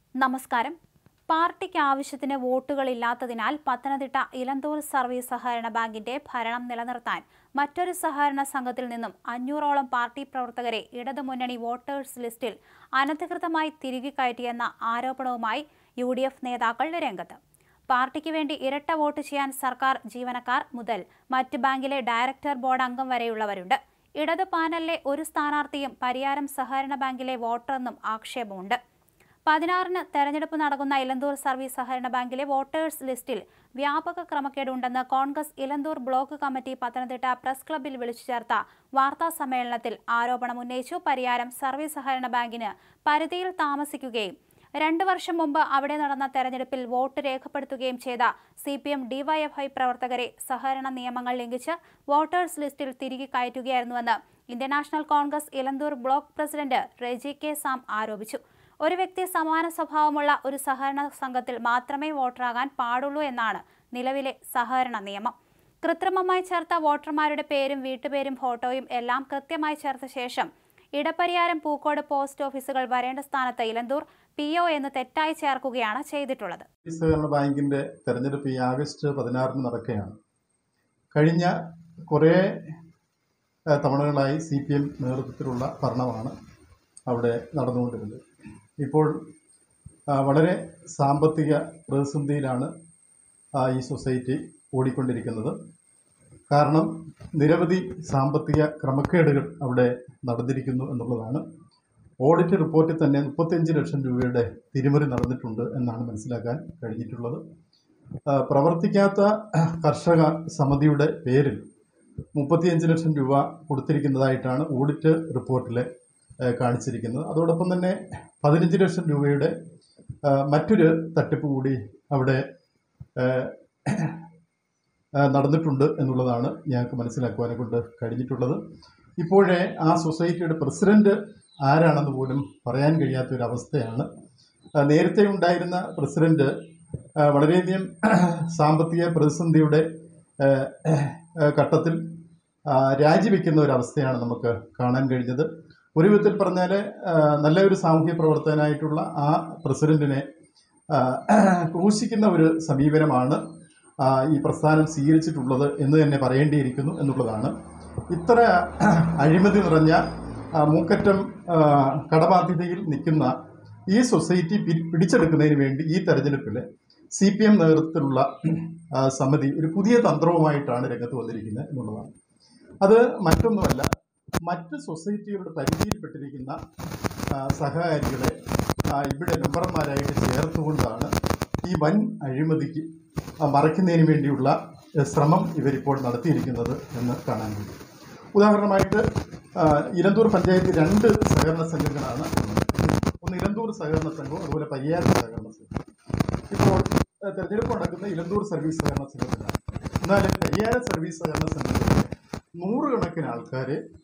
നമസ്കാരം. പാർട്ടിക്ക് ആവശ്യത്തിന് വോട്ടുകളില്ലാത്തതിനാൽ പത്തനംതിട്ട ഇലന്തൂർ സർവീസ് സഹകരണ ബാങ്കിന്റെ ഭരണം നിലനിർത്താൻ മറ്റൊരു സഹകരണ സംഘത്തിൽ നിന്നും 500ഓളം പാർട്ടി പ്രവർത്തകരെ ഇടതുമുന്നണി വോട്ടേഴ്സ് ലിസ്റ്റിൽ അനധികൃതമായി തിരികെ കയറ്റിയെന്ന ആരോപണവുമായി UDF നേതാക്കൾ രംഗത്ത്. പാർട്ടിക്ക് വേണ്ടി ഇരട്ട വോട്ട് ചെയ്യാൻ സർക്കാർ ജീവനക്കാർ മുതൽ മറ്റ് ബാങ്കിലെ ഡയറക്ടർ ബോർഡ് അംഗം വരെയുള്ളവരുണ്ട്. ഇടത് പാനലിലെ ഒരു സ്ഥാനാർത്ഥിയും പരിയാരം സഹകരണ ബാങ്കിലെ വോട്ടറെന്നും ആക്ഷേപമുണ്ട്. 16-ന് തെരഞ്ഞെടുപ്പ് നടക്കുന്ന ഇലന്തൂർ സർവീസ് സഹകരണ ബാങ്കിലെ വോട്ടേഴ്സ് ലിസ്റ്റിൽ വ്യാപക ക്രമക്കേടുണ്ടെന്ന് Congress Elanthoor block committee Pathanamthitta press ക്ലബ്ബിൽ വിളിച്ചു ചേർത്ത വാർത്താ സമ്മേളനത്തിൽ ആരോപണമുന്നയിച്ചു. പരിയാരം സർവീസ് സഹകരണ ബാങ്കിന് പരിധിയിൽ താമസിക്കുകയും 2 വർഷം മുമ്പ് അവിടെ നടന്ന തെരഞ്ഞെടുപ്പിൽ വോട്ട് രേഖപ്പെടുത്തുകയും ചെയ്ത CPM DYFI പ്രവർത്തകരെ സഹകരണ നിയമങ്ങൾ ലംഘിച്ച് വോട്ടേഴ്സ് ലിസ്റ്റിൽ തിരികെ കയറ്റുകയായിരുന്നുവെന്ന് Indian National Congress Elanthoor block president Reji K Sam ആരോപിച്ചു. ഒരു വ്യക്തി സമാന സ്വഭാവമുള്ള ഒരു സഹകരണ സംഘത്തിൽ മാത്രമേ വോട്ടറാകാൻ പാടുള്ളൂ എന്നാണ് നിലവിലെ സഹകരണ നിയമം. കൃത്രിമമായി ചേർത്ത വോട്ടർമാരുടെ പേരും വീട്ടുപേരും ഫോട്ടോയും എല്ലാം കൃത്യമായി ചേർത്ത ശേഷം ഇടപ്പരിയാരം പൂക്കോട് പോസ്റ്റ് ഓഫീസുകൾ വരേണ്ട സ്ഥാനത്ത് ഇലന്തൂർ PO എന്ന് തെറ്റായി ചേർക്കുകയാണ് ചെയ്തിട്ടുള്ളത്. സഹകരണ ബാങ്കിന്റെ തെരഞ്ഞെടുപ്പ് ഈ ആഗസ്റ്റ് 16-ന് നടക്കുകയാണ്. കഴിഞ്ഞ കുറേ തവണകളായി CPM നേതൃത്വത്തിലുള്ള ഭരണമാണ് അവിടെ നടന്നുകൊണ്ടിരുന്നത്. ഇപ്പോൾ വളരെ സാമ്പത്തിക പ്രതിസന്ധിയിലാണ് ഈ സൊസൈറ്റി ഓടിക്കൊണ്ടിരിക്കുന്നത്. കാരണം നിരവധി സാമ്പത്തിക ക്രമക്കേടുകൾ അവിടെ നടന്നിരിക്കുന്നു എന്നുള്ളതാണ്. ഓഡിറ്റ് റിപ്പോർട്ടിൽ തന്നെ 35 ലക്ഷം രൂപയുടെ തിരിമറി നടന്നിട്ടുണ്ട് എന്നാണ് മനസ്സിലാക്കാൻ കഴിഞ്ഞിട്ടുള്ളത്. പ്രവർത്തിക്കാത്ത കർഷക സമിതിയുടെ പേരിൽ 35 ലക്ഷം രൂപ കൊടുത്തിരിക്കുന്നതായിട്ടാണ് ഓഡിറ്റ് റിപ്പോർട്ടിൽ കാണിച്ചിരിക്കുന്നത്. അതോടൊപ്പം തന്നെ 15 ലക്ഷം രൂപയുടെ മറ്റൊരു തട്ടിപ്പ് കൂടി അവിടെ നടന്നിട്ടുണ്ട് എന്നുള്ളതാണ് ഞങ്ങൾക്ക് മനസ്സിലാക്കുവാനെ കൊണ്ട് കഴിഞ്ഞിട്ടുള്ളത്. ഇപ്പോഴേ ആ സൊസൈറ്റിയുടെ പ്രസിഡന്റ് ആരാണെന്ന് പോലും പറയാൻ കഴിയാത്തൊരവസ്ഥയാണ്. നേരത്തെ ഉണ്ടായിരുന്ന പ്രസിഡന്റ് വളരെയധികം സാമ്പത്തിക പ്രതിസന്ധിയുടെ ഘട്ടത്തിൽ രാജിവെക്കുന്ന ഒരവസ്ഥയാണ് നമുക്ക് കാണാൻ കഴിഞ്ഞത്. ഒരു വിധത്തിൽ പറഞ്ഞാൽ നല്ലൊരു സാമൂഹ്യ പ്രവർത്തകനായിട്ടുള്ള ആ പ്രസിഡന്റിനെ ക്രൂശിക്കുന്ന ഒരു സമീപനമാണ് ഈ പ്രസ്ഥാനം സ്വീകരിച്ചിട്ടുള്ളത് എന്ന് തന്നെ പറയേണ്ടിയിരിക്കുന്നു എന്നുള്ളതാണ്. ഇത്ര അഴിമതി നിറഞ്ഞ മൂക്കറ്റം കടബാധ്യതയിൽ നിൽക്കുന്ന ഈ സൊസൈറ്റി പിടിച്ചെടുക്കുന്നതിന് വേണ്ടി ഈ തെരഞ്ഞെടുപ്പിൽ CPM നേതൃത്വത്തിലുള്ള സമിതി ഒരു പുതിയ തന്ത്രവുമായിട്ടാണ് രംഗത്ത് വന്നിരിക്കുന്നത് എന്നുള്ളതാണ്. അത് മറ്റൊന്നുമല്ല, മറ്റ് സൊസൈറ്റികളുടെ പരിധിയിൽപ്പെട്ടിരിക്കുന്ന സഹകാരികളെ ഇവിടെ മെമ്പർമാരായിട്ട് ചേർത്തുകൊണ്ടാണ് ഈ വൻ അഴിമതിക്ക് മറയ്ക്കുന്നതിന് വേണ്ടിയുള്ള ശ്രമം ഇവരിപ്പോൾ നടത്തിയിരിക്കുന്നത് എന്ന് കാണാൻ കഴിയും. ഉദാഹരണമായിട്ട് ഇലന്തൂർ പഞ്ചായത്ത് 2 സഹകരണ സംഘങ്ങളാണ്. ഒന്ന് ഇലന്തൂർ സഹകരണ സംഘവും അതുപോലെ പരിയാരം സഹകരണ സംഘം. ഇപ്പോൾ തെരഞ്ഞെടുപ്പ് നടക്കുന്ന ഇലന്തൂർ സർവീസ് സഹകരണ സംഘത്തിലാണ്. എന്നാൽ പരിയാരം സർവീസ് സഹകരണ സംഘത്തിലെ 100 കണക്കിന് ആൾക്കാർ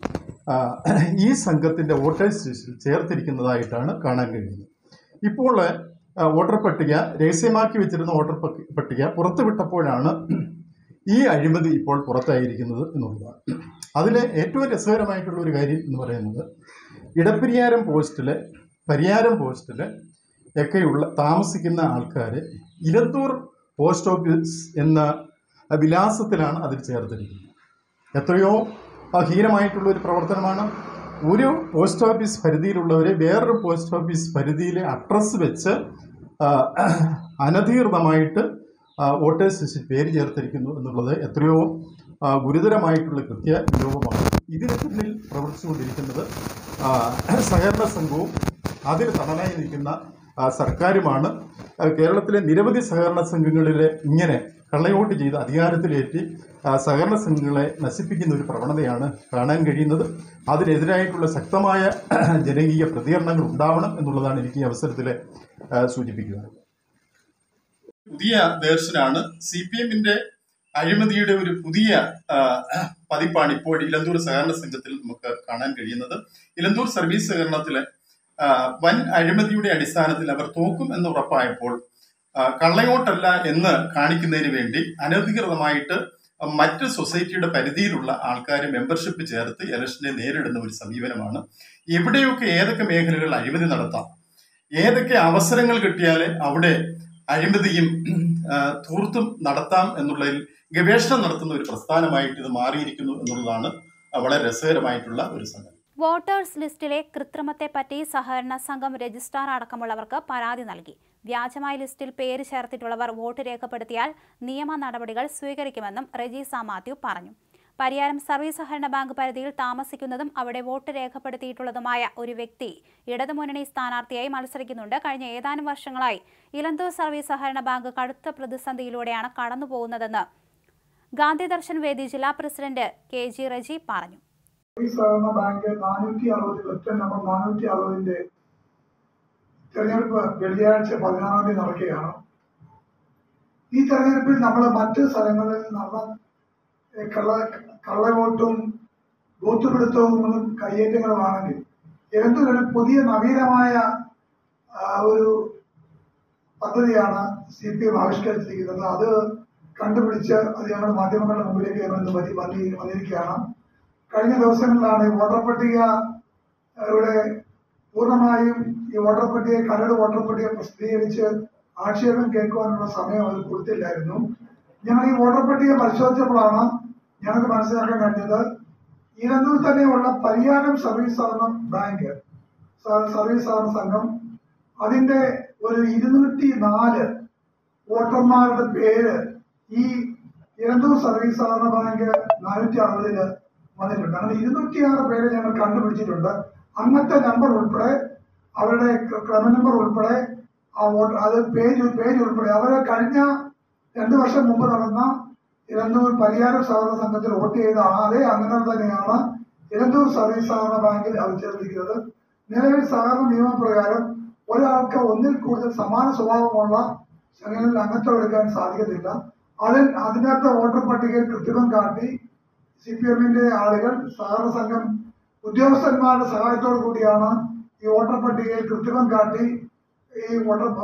ഈ സംഘത്തിൻ്റെ വോട്ടേഴ്സ് ലിസ്റ്റിൽ ചേർത്തിരിക്കുന്നതായിട്ടാണ് കാണാൻ കഴിയുന്നത്. ഇപ്പോൾ വോട്ടർ പട്ടിക രഹസ്യമാക്കി വെച്ചിരുന്ന വോട്ടർ പട്ടിക പുറത്തുവിട്ടപ്പോഴാണ് ഈ അഴിമതി ഇപ്പോൾ പുറത്തായിരിക്കുന്നത് എന്നുള്ളതാണ്. അതിലെ ഏറ്റവും രസകരമായിട്ടുള്ള ഒരു കാര്യം എന്ന് പറയുന്നത് ഇടപ്പരിയാരം പോസ്റ്റിൽ ഒക്കെയുള്ള താമസിക്കുന്ന ആൾക്കാർ ഇലന്തൂർ പോസ്റ്റ് ഓഫീസ് എന്ന വിലാസത്തിലാണ് അതിൽ ചേർത്തിരിക്കുന്നത്. എത്രയോ ഹീനമായിട്ടുള്ളൊരു പ്രവർത്തനമാണ്. ഒരു പോസ്റ്റ് ഓഫീസ് പരിധിയിലുള്ളവരെ വേറൊരു പോസ്റ്റ് ഓഫീസ് പരിധിയിലെ അഡ്രസ്സ് വെച്ച് അനധികൃതമായിട്ട് വോട്ടേഴ്സ് ലിസ്റ്റിൽ പേര് ചേർത്തിരിക്കുന്നു എന്നുള്ളത് എത്രയോ ഗുരുതരമായിട്ടുള്ള കൃത്യവിലോപമാണ്. ഇതിന് പിന്നിൽ പ്രവർത്തിച്ചുകൊണ്ടിരിക്കുന്നത് സഹകരണ സംഘവും അതിന് തണലായി നിൽക്കുന്ന സർക്കാരുമാണ്. കേരളത്തിലെ നിരവധി സഹകരണ സംഘങ്ങളിലെ ഇങ്ങനെ കള്ളവോട്ട് ചെയ്ത് അധികാരത്തിലേറ്റി സഹകരണ സംഘങ്ങളെ നശിപ്പിക്കുന്ന ഒരു പ്രവണതയാണ് കാണാൻ കഴിയുന്നത്. അതിനെതിരായിട്ടുള്ള ശക്തമായ ജനകീയ പ്രതികരണങ്ങൾ ഉണ്ടാവണം എന്നുള്ളതാണ് എനിക്ക് ഈ അവസരത്തിൽ സൂചിപ്പിക്കുക. പുതിയ വേർഷനാണ് CPMന്റെ അഴിമതിയുടെ ഒരു പുതിയ പതിപ്പാണ് ഇപ്പോൾ ഇലന്തൂർ സഹകരണ സംഘത്തിൽ നമുക്ക് കാണാൻ കഴിയുന്നത്. ഇലന്തൂർ സർവീസ് സഹകരണത്തിലെ വൻ അഴിമതിയുടെ അടിസ്ഥാനത്തിൽ അവർ തോക്കും എന്ന് ഉറപ്പായപ്പോൾ കള്ളവോട്ടല്ല എന്ന് കാണിക്കുന്നതിന് വേണ്ടി അനധികൃതമായിട്ട് മറ്റ് സൊസൈറ്റിയുടെ പരിധിയിലുള്ള ആൾക്കാർ മെമ്പർഷിപ്പ് ചേർത്ത് ഇലക്ഷനെ നേരിടുന്ന ഒരു സമീപനമാണ്. എവിടെയൊക്കെ ഏതൊക്കെ മേഖലകളിൽ അഴിമതി നടത്താം, ഏതൊക്കെ അവസരങ്ങൾ കിട്ടിയാൽ അവിടെ അഴിമതിയും ധൂർത്തും നടത്താം എന്നുള്ളതിൽ ഗവേഷണം നടത്തുന്ന ഒരു പ്രസ്ഥാനമായിട്ട് ഇത് മാറിയിരിക്കുന്നു എന്നുള്ളതാണ് വളരെ രസകരമായിട്ടുള്ള ഒരു സംഗതി. വോട്ടേഴ്സ് ലിസ്റ്റിലെ കൃത്രിമത്തെപ്പറ്റി സഹകരണ സംഘം രജിസ്ട്രാർ അടക്കമുള്ളവർക്ക് പരാതി നൽകി. വ്യാജമായ ലിസ്റ്റിൽ പേര് ചേർത്തിട്ടുള്ളവർ വോട്ട് രേഖപ്പെടുത്തിയാൽ നിയമ നടപടികൾ സ്വീകരിക്കുമെന്നും റെജീസ മാത്യു പറഞ്ഞു. പരിയാരം സർവീസ് സഹകരണ ബാങ്ക് പരിധിയിൽ താമസിക്കുന്നതും അവിടെ വോട്ട് രേഖപ്പെടുത്തിയിട്ടുള്ളതുമായ ഒരു വ്യക്തി ഇടതുമുന്നണി സ്ഥാനാർത്ഥിയായി മത്സരിക്കുന്നുണ്ട്. കഴിഞ്ഞ ഏതാനും വർഷങ്ങളായി ഇലന്തൂർ സർവീസ് സഹകരണ ബാങ്ക് കടുത്ത പ്രതിസന്ധിയിലൂടെയാണ് കടന്നുപോകുന്നതെന്ന് ഗാന്ധി ദർശൻ വേദി ജില്ലാ പ്രസിഡന്റ് KG റജി പറഞ്ഞു. സഹകരണ ബാങ്ക് 460 നമ്പർ 460 തെരഞ്ഞെടുപ്പ് വെള്ളിയാഴ്ച 16-ാം തീയതി നടക്കുകയാണ്. ഈ തെരഞ്ഞെടുപ്പിൽ നമ്മൾ മറ്റ് സ്ഥലങ്ങളിൽ നടന്ന കള്ളവോട്ടും ബൂത്ത് പിടുത്തവും കയ്യേറ്റങ്ങളുമാണെങ്കിൽ എന്തൊരു പുതിയ നവീനമായ ഒരു പദ്ധതിയാണ് CPM ആവിഷ്കരിച്ചിരിക്കുന്നത്. അത് കണ്ടുപിടിച്ച് അത് ഞങ്ങൾ മാധ്യമങ്ങളുടെ മുമ്പിലേക്ക് വന്നിരിക്കുകയാണ്. കഴിഞ്ഞ ദിവസങ്ങളിലാണ് ഈ വോട്ടർ പട്ടികയുടെ പൂർണ്ണമായും ഈ വോട്ടർ പട്ടിക കരട് വോട്ടർ പട്ടിക പ്രസിദ്ധീകരിച്ച് ആക്ഷേപം കേൾക്കുവാനുള്ള സമയം അവർ കൊടുത്തില്ലായിരുന്നു. ഞങ്ങൾ ഈ വോട്ടർ പട്ടിക പരിശോധിച്ചപ്പോഴാണ് ഞങ്ങൾക്ക് മനസ്സിലാക്കാൻ കഴിഞ്ഞത് ഇലന്തൂർ തന്നെയുള്ള പരിയാരം സർവീസ് സഹകരണ ബാങ്ക് സർവീസ് സഹകരണ സംഘം അതിന്റെ ഒരു 204 വോട്ടർമാരുടെ പേര് ഈ ഇലന്തൂർ സർവീസ് സഹകരണ ബാങ്ക് 460 വന്നിട്ടുണ്ട്. അങ്ങനെ 206 പേരെ ഞങ്ങൾ കണ്ടുപിടിച്ചിട്ടുണ്ട്. അങ്ങനത്തെ നമ്പർ ഉൾപ്പെടെ അവരുടെ ക്രമ നമ്പർ ഉൾപ്പെടെ അത് പേജ് ഉൾപ്പെടെ അവരെ കഴിഞ്ഞ 2 വർഷം മുമ്പ് നടന്ന ഇലന്തൂർ പരിയാരം സഹകരണ സംഘത്തിൽ വോട്ട് ചെയ്ത അതേ അംഗങ്ങൾ തന്നെയാണ് ഇലന്തൂർ സർവീസ് സഹകരണ ബാങ്കിൽ അവർ ചേർത്തിരിക്കുന്നത്. നിലവിൽ സഹകരണ നിയമപ്രകാരം ഒരാൾക്ക് ഒന്നിൽ കൂടുതൽ സമാന സ്വഭാവമുള്ള സംഘങ്ങളിൽ അംഗത്വം എടുക്കാൻ സാധിക്കത്തില്ല. അതിനകത്ത് വോട്ടർ പട്ടികയിൽ കൃത്രിമം കാട്ടി CPM-ന്റെ ആളുകൾ സഹകരണ സംഘം ഉദ്യോഗസ്ഥന്മാരുടെ സഹായത്തോടു കൂടിയാണ് ഈ വോട്ടർ പട്ടികയിൽ കൃത്രിമം കാട്ടി ഈ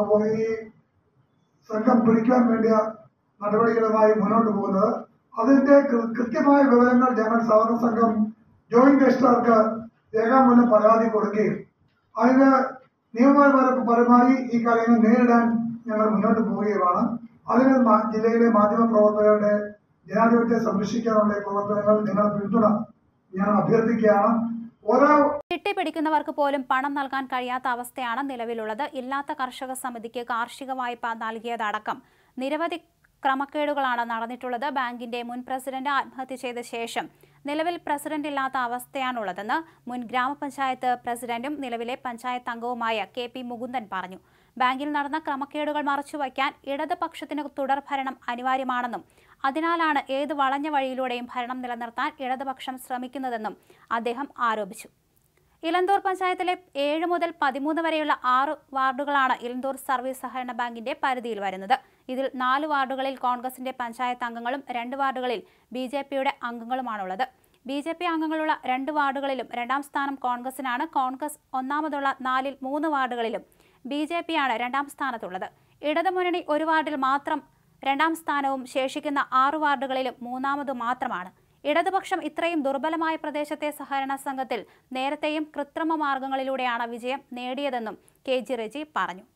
സംഘം പിടിക്കാൻ വേണ്ടിയ നടപടികളുമായി മുന്നോട്ട് പോകുന്നത്. അതിന്റെ കൃത്യമായ വിവരങ്ങൾ ഞങ്ങൾ സഹകരണ സംഘം ജോയിന്റ് രജിസ്ട്രാർക്ക് രേഖാമൂലം പരാതി കൊടുക്കുകയും അതിന് നിയമപരമായി ഈ കാര്യങ്ങൾ നേരിടാൻ ഞങ്ങൾ മുന്നോട്ട് പോവുകയുമാണ്. അതിന് ജില്ലയിലെ മാധ്യമ പ്രവർത്തകരുടെ ജനാധിപത്യത്തെ സംരക്ഷിക്കാനുള്ള പ്രവർത്തനങ്ങൾ നിങ്ങളുടെ പിന്തുണ ഞാൻ അഭ്യർത്ഥിക്കുകയാണ്. ചിട്ടിപിടിക്കുന്നവർക്ക് പോലും പണം നൽകാൻ കഴിയാത്ത അവസ്ഥയാണ് നിലവിലുള്ളത്. ഇല്ലാത്ത കർഷക സമിതിക്ക് കാർഷിക വായ്പ നൽകിയതടക്കം നിരവധി ക്രമക്കേടുകളാണ് നടന്നിട്ടുള്ളത്. ബാങ്കിന്റെ മുൻ പ്രസിഡന്റ് ആത്മഹത്യ ചെയ്ത ശേഷം നിലവിൽ പ്രസിഡന്റ് ഇല്ലാത്ത അവസ്ഥയാണുള്ളതെന്ന് മുൻ ഗ്രാമപഞ്ചായത്ത് പ്രസിഡന്റും നിലവിലെ പഞ്ചായത്ത് അംഗവുമായ KP മുകുന്ദൻ പറഞ്ഞു. ബാങ്കിൽ നടന്ന ക്രമക്കേടുകൾ മറച്ചുവയ്ക്കാൻ ഇടതുപക്ഷത്തിന് തുടർഭരണം അനിവാര്യമാണെന്നും അതിനാലാണ് ഏത് വളഞ്ഞ വഴിയിലൂടെയും ഭരണം നിലനിർത്താൻ ഇടതുപക്ഷം ശ്രമിക്കുന്നതെന്നും അദ്ദേഹം ആരോപിച്ചു. ഇലന്തൂർ പഞ്ചായത്തിലെ 7 മുതൽ 13 വരെയുള്ള 6 വാർഡുകളാണ് ഇലന്തൂർ സർവീസ് സഹകരണ ബാങ്കിന്റെ പരിധിയിൽ വരുന്നത്. ഇതിൽ 4 വാർഡുകളിൽ കോൺഗ്രസിന്റെ പഞ്ചായത്ത് അംഗങ്ങളും 2 വാർഡുകളിൽ BJPയുടെ അംഗങ്ങളുമാണുള്ളത്. BJP അംഗങ്ങളുള്ള 2 വാർഡുകളിലും 2ാം സ്ഥാനം കോൺഗ്രസിനാണ്. കോൺഗ്രസ് ഒന്നാമതുള്ള 4-ൽ 3 വാർഡുകളിലും BJPയാണ് 2ാം സ്ഥാനത്തുള്ളത്. ഇടതുമുന്നണി 1 വാർഡിൽ മാത്രം 2ാം സ്ഥാനവും ശേഷിക്കുന്ന 6 വാർഡുകളിലും 3ാമതു മാത്രമാണ്. ഇടതുപക്ഷം ഇത്രയും ദുർബലമായ പ്രദേശത്തെ സഹകരണ സംഘത്തിൽ നേരത്തെയും കൃത്രിമ മാർഗങ്ങളിലൂടെയാണ് വിജയം നേടിയതെന്നും KG റജി പറഞ്ഞു.